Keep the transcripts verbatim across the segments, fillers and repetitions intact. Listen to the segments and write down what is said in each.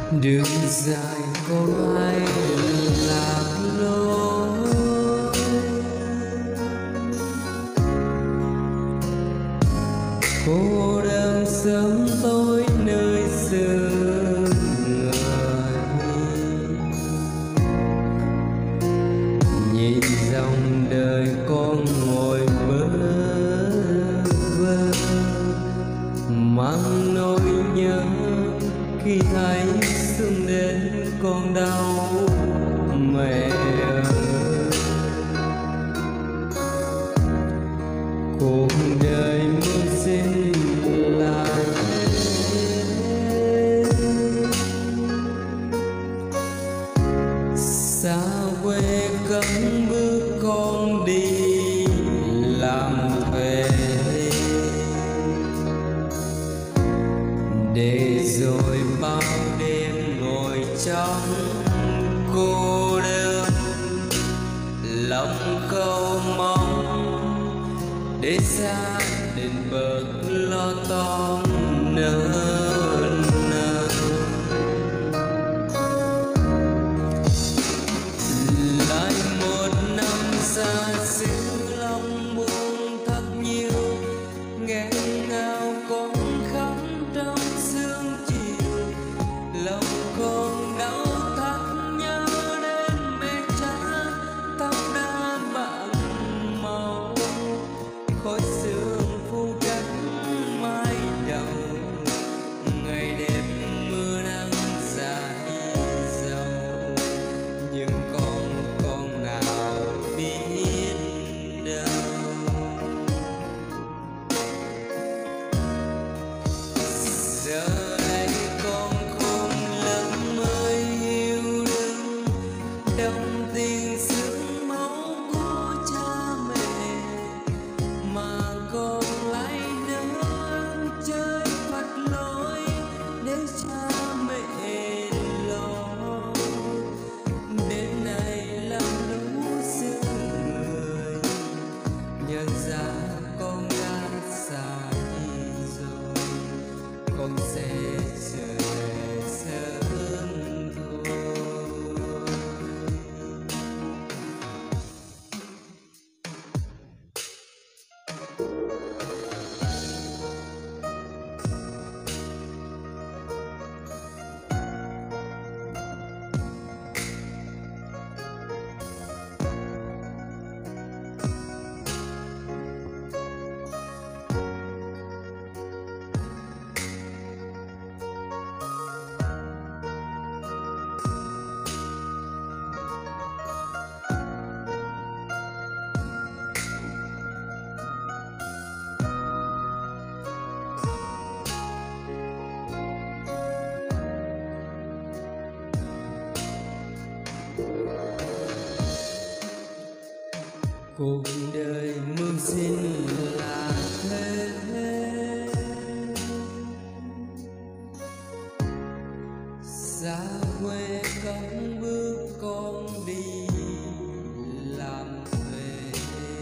đường dài có ai lạc lối, cô đơn sớm tối nơi xứ người, nhìn dòng đời con ngồi bơ vơ mang nỗi nhớ khi thấy xuân đến con đau mẹ ơi. Cuộc đời mưu sinh là thế, xa quê cấm bước con đi làm về, để rồi bao đêm ngồi trong cô đơn, lòng cầu mong để gia đình bớt lo toan nỡ nang. Lại một năm xa xứ lòng buồn thật nhiều, nghẹn ngào con khóc trong sương chiều, lòng con đau thắt nhớ đến mẹ cha tóc đã bạc màu, khói sương phủ trắng mái đầu, ngày đêm mưa nắng dài dầu, nhưng con con nào biết đâu. Giờ đây con khôn lắm mới yêu đương, đồng tiền sương máu của cha mẹ, mà con lại nỡ chơi phật lối để cha mẹ lo. Đến nay làm lũ xương người, nhận ra con đã xa đi rồi, con sẽ trở về sớm thôi. Cuộc đời mưu sinh là thế, xa quê cấm bước con đi làm về,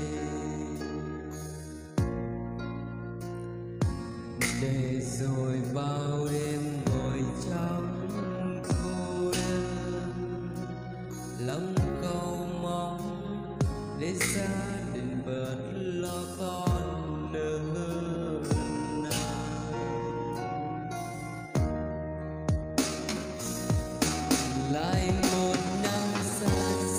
để rồi bao đêm ngồi trong cô đơn, lòng cầu mong để gia đình bớt lo toan nỡ nang. Lại một năm xa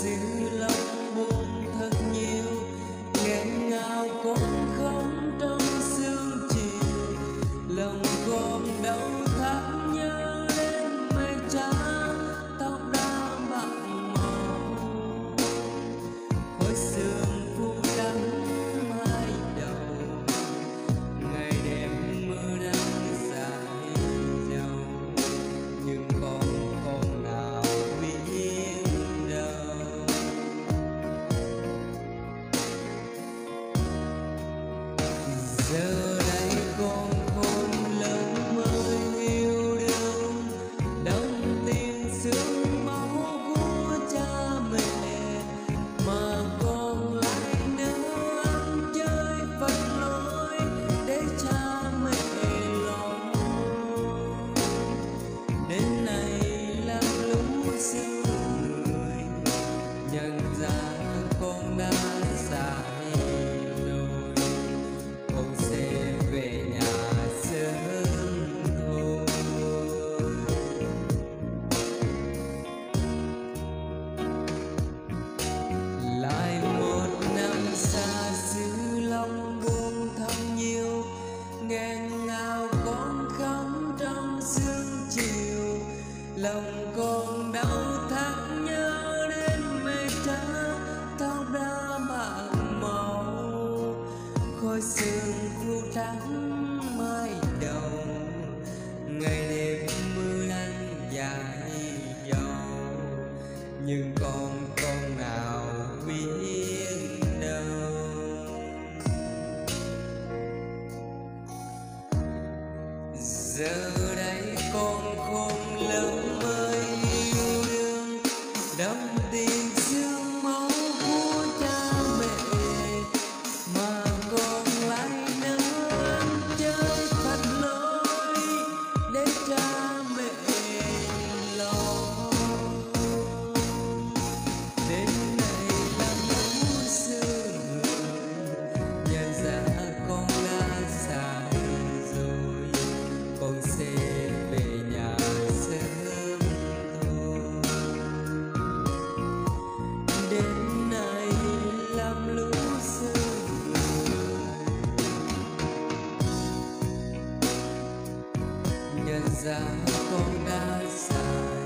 lòng còn đau thắt nhớ đến mẹ cha tóc đã bạc màu, khói sương phủ trắng mái đầu, ngày đêm mưa lăn dài dầu, nhưng con con nào biết đâu. Giờ đây con không lớn mới yêu đương, đong tình xương máu của cha mẹ, mà con lại nỡ chơi phật lối để cha mẹ lo. Đến nay là lũ sương nhận ra con đã sai rồi, con sẽ về nhà sớm thôi. Đến nay làm lũ sương nhận ra con đã sai.